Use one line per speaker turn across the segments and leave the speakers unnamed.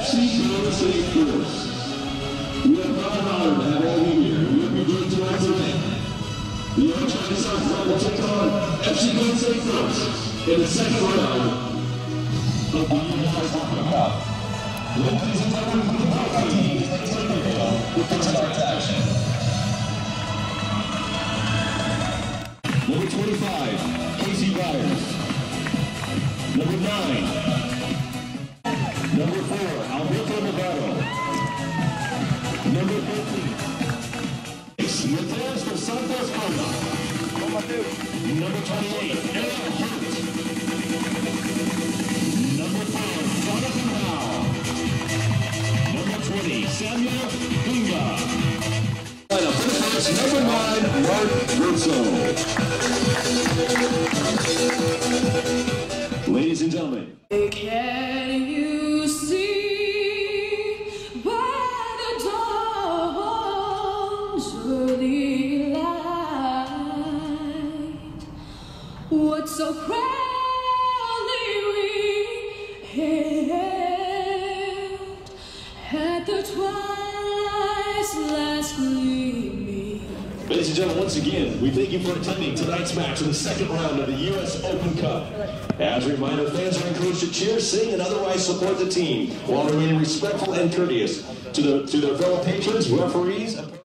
FC Golden State Force. We are proud and honored to have all of you here. We will be doing tonight's event. The Ocean South will take on FC Golden State Force in the second round of the U.S. Open Cup. Ladies and gentlemen, the top team is taking the field with the start action. Number 25, Casey Byers. Number 9, number 4, Alberto Navarro. Number 13, Matheus dos Santos Alba. Number 28, Eric Hurt. Number 4, Jonathan Howe. Number 20, Samuel Bunga. Number 9, Mark Verso. Ladies and gentlemen.
Can you see by the dawn's early light what so proudly we hailed at the twilight's last gleaming?
Ladies and gentlemen, once again, we thank you for attending tonight's match in the second round of the U.S. Open Cup. As a reminder, fans are encouraged to cheer, sing, and otherwise support the team while remaining respectful and courteous to their fellow patrons, referees, and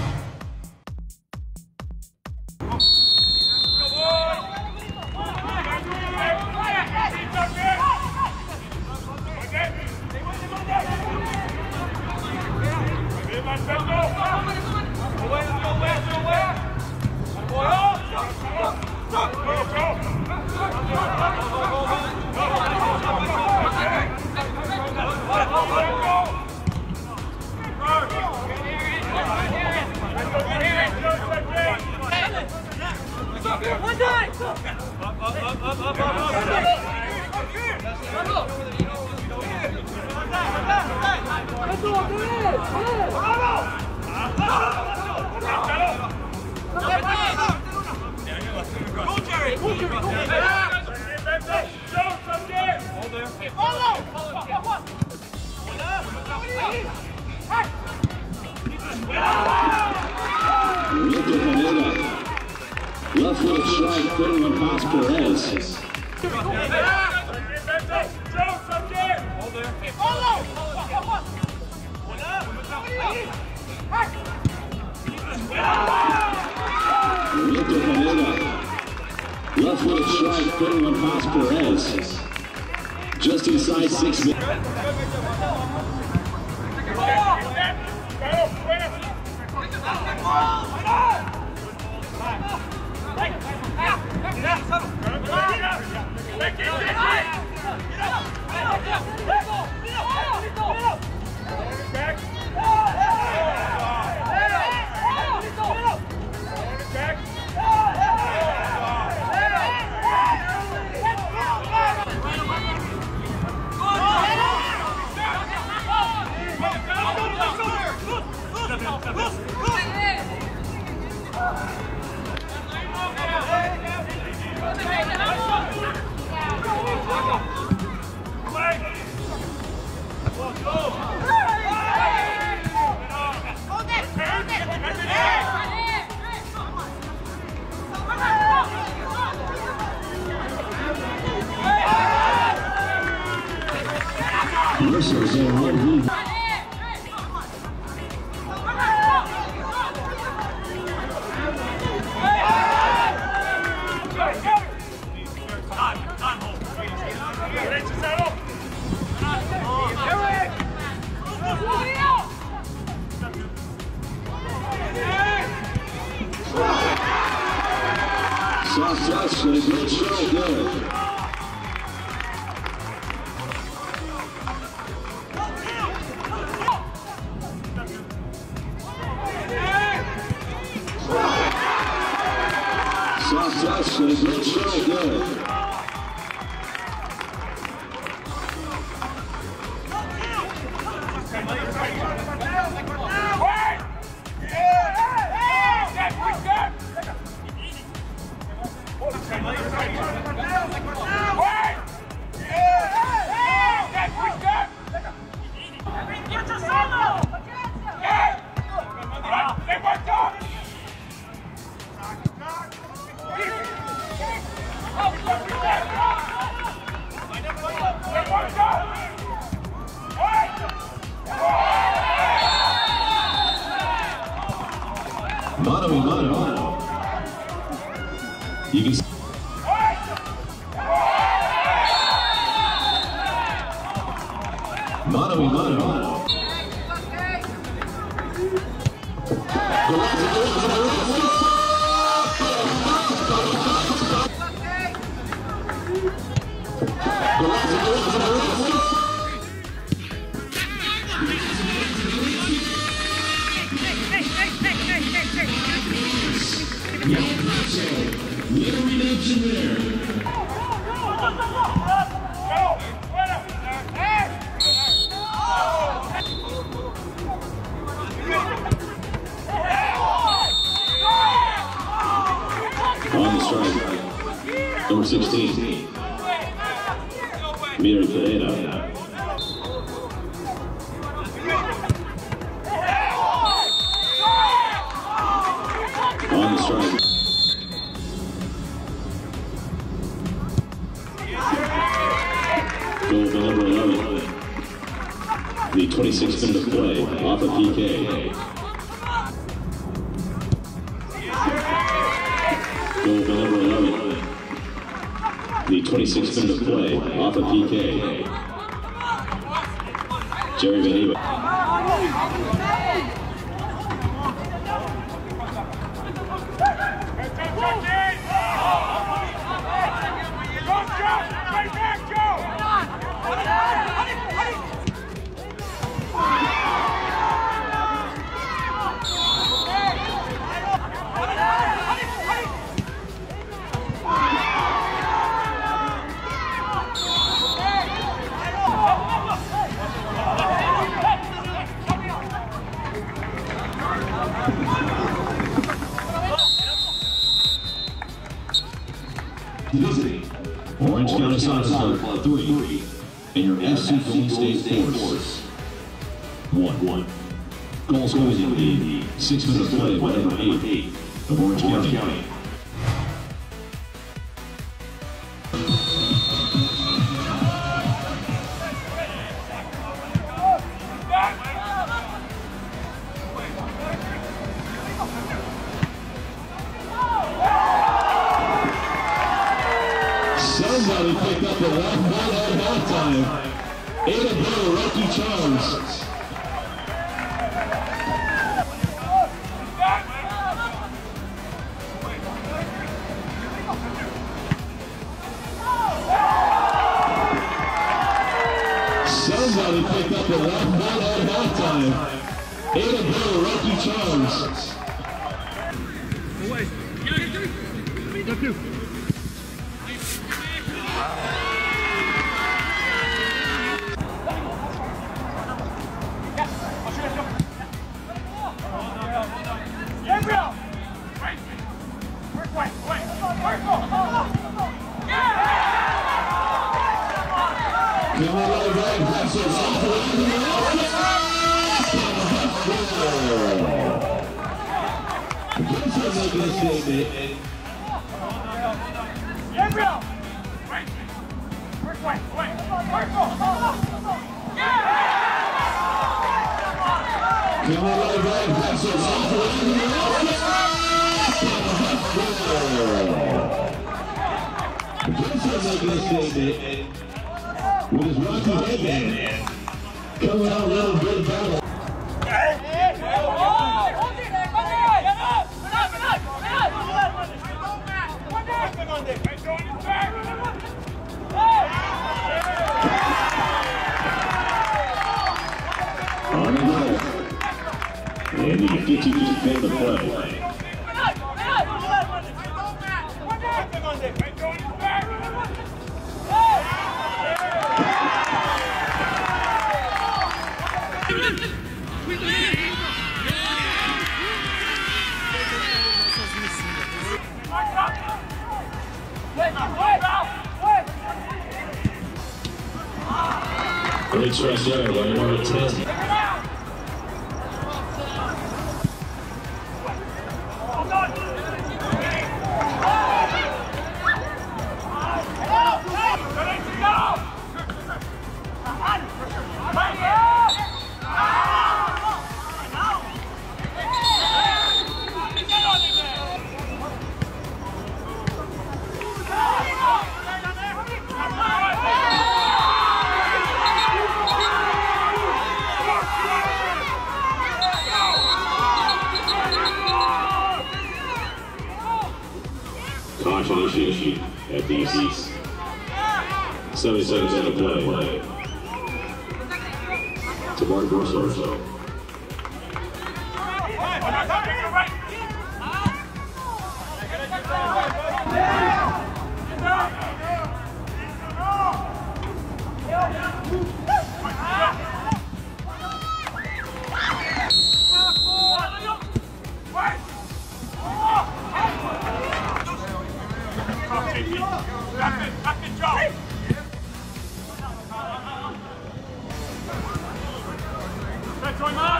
Victor Pineda. Left foot strike, fitting on pass Perez. Victor Pineda. Left foot strike, fitting on pass Perez. Just inside 6 minutes. Verso's in one lead. Soft touch and a great show, good. Soft touch and a great show, good. Mano. You can see. Mano. No redemption there. On the strike, number 16, Victor Pineda. On the strike. Goal for number 11. The 26th minute of play off a PK. Goal for number 11. The 26th minute of play off a PK. Jerry Van Ewijk. Visiting Orange County Soccer Club 3 and your FC Golden State Force 1. Goal scored in the 6 minute play by number 8 of Orange County. Somebody picked up the left ball at halftime. Ada Lucky Charms. Somebody picked up the left ball at halftime. Ada Lucky Charms. With his rocky headband, coming out a little bit battle. On the goal. And the 50-50 pay the play. Great strike there by number 10. March initiation at these 70 seconds into play. To Mark Verso.
Join